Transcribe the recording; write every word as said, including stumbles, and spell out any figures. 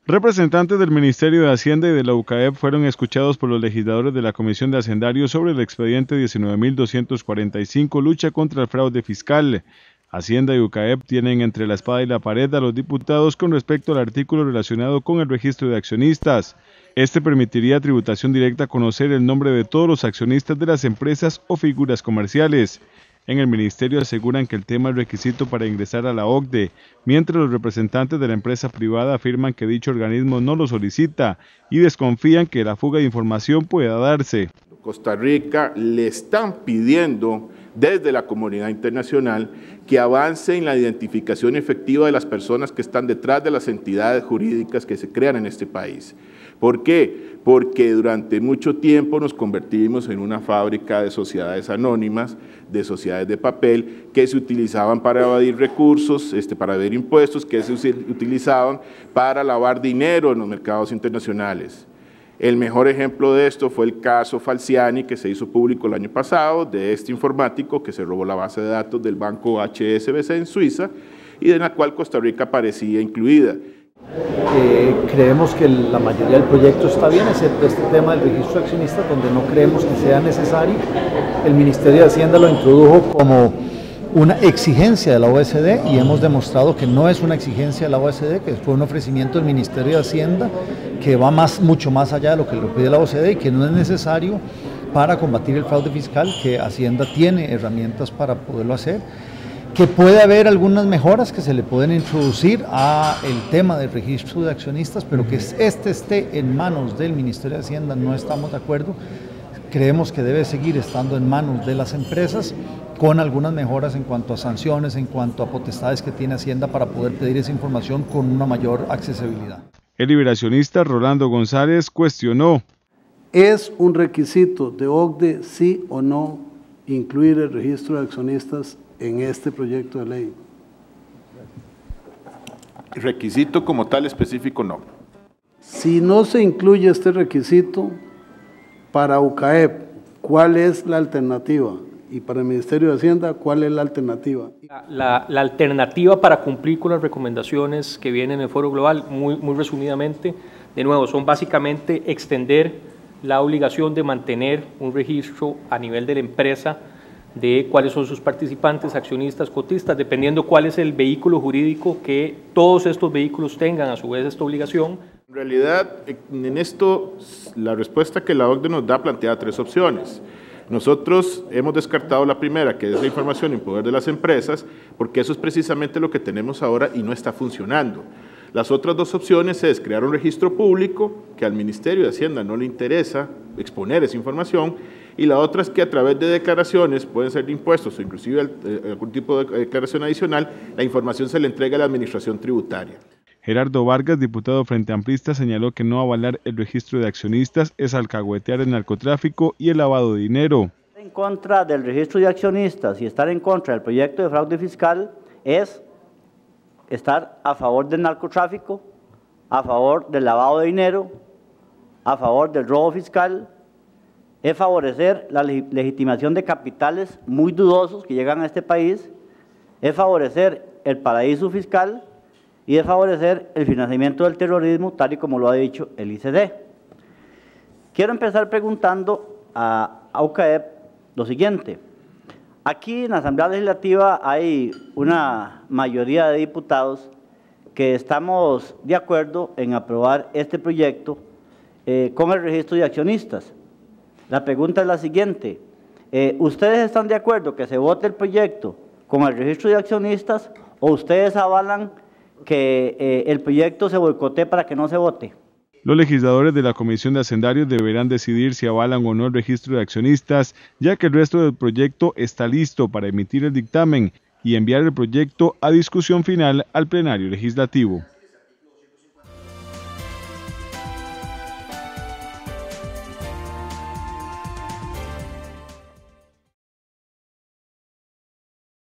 Representantes del Ministerio de Hacienda y de la U C A E P fueron escuchados por los legisladores de la Comisión de Hacendarios sobre el expediente diecinueve mil doscientos cuarenta y cinco, lucha contra el fraude fiscal. Hacienda y U C A E P tienen entre la espada y la pared a los diputados con respecto al artículo relacionado con el registro de accionistas. Este permitiría tributación directa a conocer el nombre de todos los accionistas de las empresas o figuras comerciales. En el ministerio aseguran que el tema es requisito para ingresar a la O C D E, mientras los representantes de la empresa privada afirman que dicho organismo no lo solicita y desconfían que la fuga de información pueda darse. Costa Rica le están pidiendo desde la comunidad internacional que avance en la identificación efectiva de las personas que están detrás de las entidades jurídicas que se crean en este país. ¿Por qué? Porque durante mucho tiempo nos convertimos en una fábrica de sociedades anónimas, de sociedades de papel, que se utilizaban para evadir recursos, este, para evadir impuestos, que se utilizaban para lavar dinero en los mercados internacionales. El mejor ejemplo de esto fue el caso Falciani, que se hizo público el año pasado, de este informático que se robó la base de datos del banco H S B C en Suiza y en la cual Costa Rica parecía incluida. Eh, creemos que la mayoría del proyecto está bien, excepto este tema del registro de accionistas, donde no creemos que sea necesario. El Ministerio de Hacienda lo introdujo como una exigencia de la O E C D y hemos demostrado que no es una exigencia de la O E C D, que fue un ofrecimiento del Ministerio de Hacienda que va más, mucho más allá de lo que lo pide la O E C D y que no es necesario para combatir el fraude fiscal, que Hacienda tiene herramientas para poderlo hacer, que puede haber algunas mejoras que se le pueden introducir a el tema del registro de accionistas, pero que este esté en manos del Ministerio de Hacienda no estamos de acuerdo. Creemos que debe seguir estando en manos de las empresas con algunas mejoras en cuanto a sanciones, en cuanto a potestades que tiene Hacienda para poder pedir esa información con una mayor accesibilidad. El liberacionista Rolando González cuestionó. ¿Es un requisito de O C D E sí o no incluir el registro de accionistas en este proyecto de ley? Requisito como tal específico no. Si no se incluye este requisito, para U C A E P, ¿cuál es la alternativa? Y para el Ministerio de Hacienda, ¿cuál es la alternativa? La, la alternativa para cumplir con las recomendaciones que vienen en el Foro Global, muy, muy resumidamente, de nuevo, son básicamente extender la obligación de mantener un registro a nivel de la empresa de cuáles son sus participantes, accionistas, cotistas, dependiendo cuál es el vehículo jurídico que todos estos vehículos tengan a su vez esta obligación. En realidad, en esto, la respuesta que la O C D E nos da plantea tres opciones. Nosotros hemos descartado la primera, que es la información en poder de las empresas, porque eso es precisamente lo que tenemos ahora y no está funcionando. Las otras dos opciones es crear un registro público, que al Ministerio de Hacienda no le interesa exponer esa información, y la otra es que a través de declaraciones, pueden ser de impuestos o inclusive algún tipo de declaración adicional, la información se le entrega a la Administración Tributaria. Gerardo Vargas, diputado Frente Amplista, señaló que no avalar el registro de accionistas es alcahuetear el narcotráfico y el lavado de dinero. En contra del registro de accionistas y estar en contra del proyecto de fraude fiscal es estar a favor del narcotráfico, a favor del lavado de dinero, a favor del robo fiscal, es favorecer la legitimación de capitales muy dudosos que llegan a este país, es favorecer el paraíso fiscal y es favorecer el financiamiento del terrorismo, tal y como lo ha dicho el I C D. Quiero empezar preguntando a, a U C A E P lo siguiente. Aquí en la Asamblea Legislativa hay una mayoría de diputados que estamos de acuerdo en aprobar este proyecto eh, con el registro de accionistas. La pregunta es la siguiente, eh, ¿ustedes están de acuerdo que se vote el proyecto con el registro de accionistas o ustedes avalan que eh, el proyecto se boicotee para que no se vote? Los legisladores de la Comisión de Hacendarios deberán decidir si avalan o no el registro de accionistas, ya que el resto del proyecto está listo para emitir el dictamen y enviar el proyecto a discusión final al plenario legislativo.